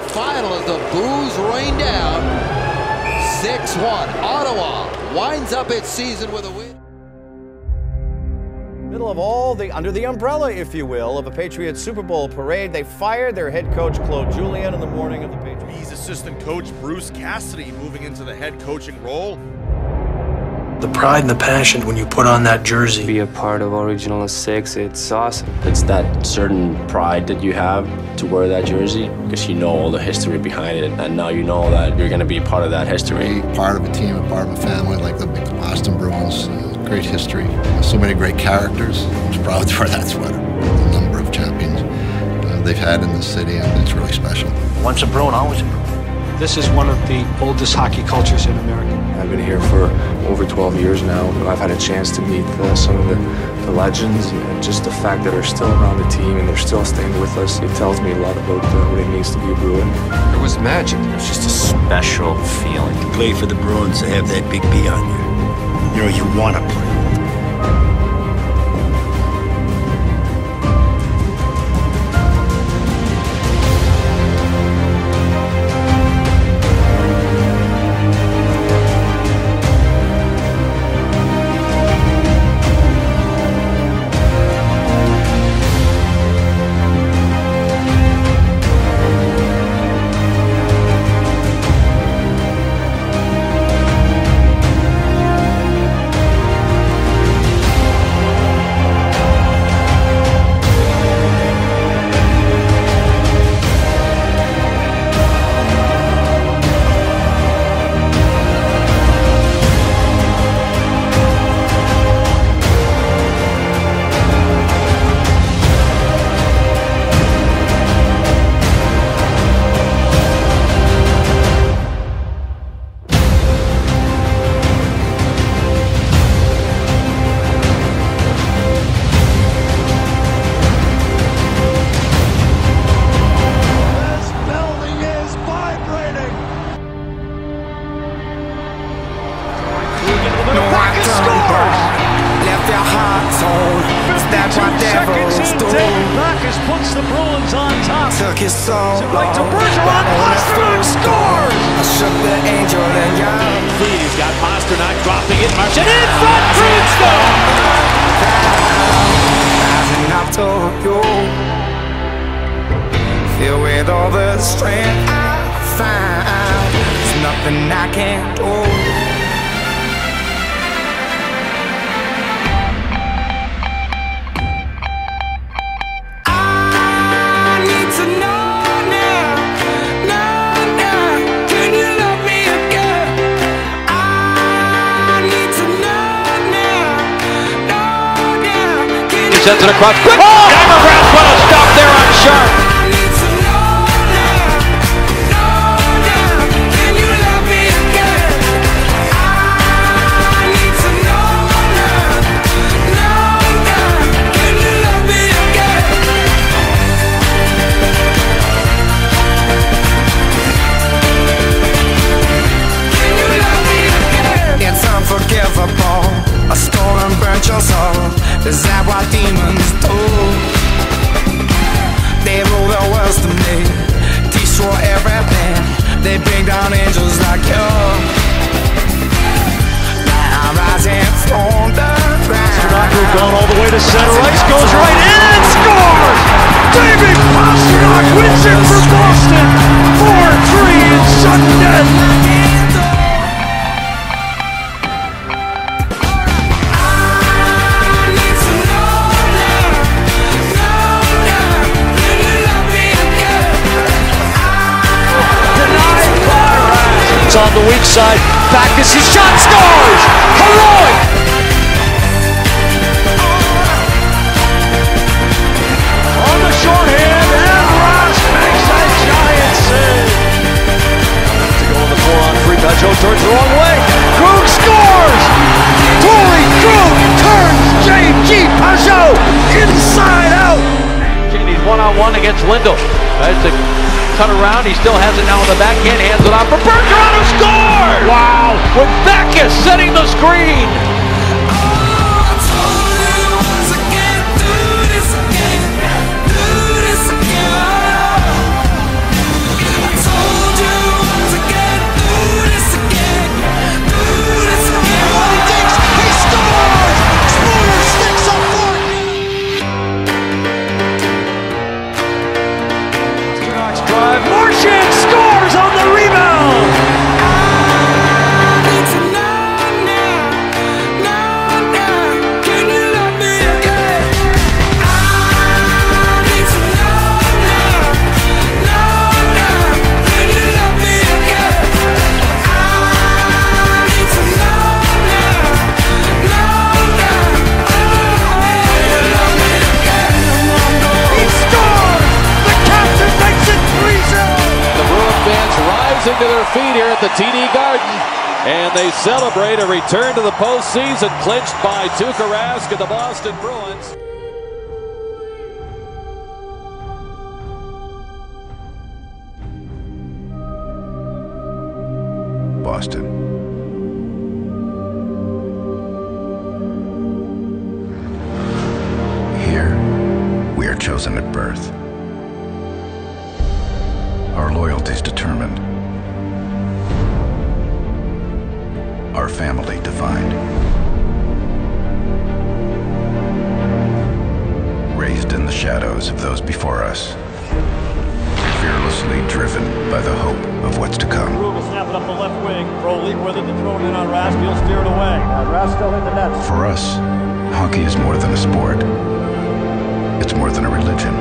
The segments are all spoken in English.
final as the boos rain down. 6-1. Ottawa winds up its season with a win. Middle of all the, under the umbrella, if you will, of a Patriots Super Bowl parade, they fired their head coach, Claude Julien, in the morning of the Patriots. He's assistant coach Bruce Cassidy moving into the head coaching role. The pride and the passion when you put on that jersey. Be a part of Original 6, it's awesome. It's that certain pride that you have to wear that jersey because you know all the history behind it, and now you know that you're going to be part of that history. Part of a team, a part of a family like the Boston Bruins. Great history, so many great characters. I'm proud to wear that sweater. The number of champions they've had in the city, and it's really special. Once a Bruin, always a Bruin. This is one of the oldest hockey cultures in America. I've been here for over 12 years now. I've had a chance to meet some of the legends, and just the fact that they're still around the team and they're still staying with us, it tells me a lot about what it means to be a Bruin. It was magic. It was just a special feeling. To play for the Bruins, to have that big B on you. You know, you want to play. Puts the Bruins on top. Took his soul right to Bergeron. Pastrnak scores. I shook the angel and young. He's got Pastrnak dropping it. Marchand in front. Bruins score. Rising up to you. Filled with all the strength I find. There's nothing I can't do. Sends it across. Quick! Demograph put a stop there on Sharp. It's unforgivable. I stole and burnt your soul. Is that what demons do? They rule the world to me, destroy everything. They bring down angels like you. Now I'm rising from the ground. Pastrnak gone all the way to center ice, goes right in and scores! David Pastrnak wins it for Boston. 4-3 in sudden death. On the weak side, Backes, his shot scores! Heroic! On the shorthand, and Ross makes a giant save. To go on the 4-on-3, Pageau turns the wrong way. Krug scores! Torrey Krug turns J.G. Pageau inside out! He's one-on-one against Lindell. Tries to cut around, he still has it now on the backhand, hands it off for Bergeron, who scored! Wow! With Backes setting the screen! rising to their feet here at the TD Garden, and they celebrate a return to the postseason clinched by Tuukka Rask and the Boston Bruins. Boston. Here, we are chosen at birth. Our loyalty's determined. Our family defined. Raised in the shadows of those before us. Fearlessly driven by the hope of what's to come. Ruben snapping up the left wing. Broly with it to throw it in on Rask. He'll steer it away. Rask still in the net. For us, hockey is more than a sport. It's more than a religion.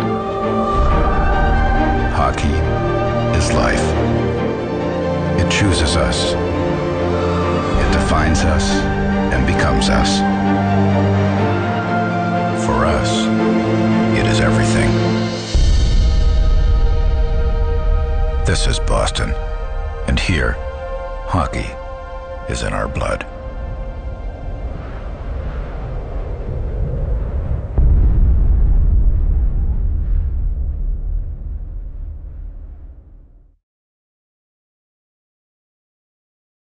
Hockey is life. It chooses us. It defines us and becomes us. For us, it is everything. This is Boston, and here, hockey is in our blood.